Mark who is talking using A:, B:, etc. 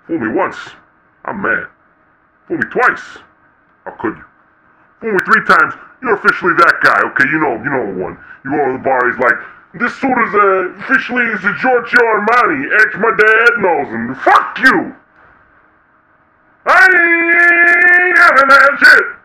A: Fool me once, I'm mad. Fool me twice, how could you? Fool me 3 times, you're officially that guy, okay? You know the one. You go to the bar, he's like, this suit is officially is a Giorgio Armani. My dad knows him. Fuck you! I ain't having that shit!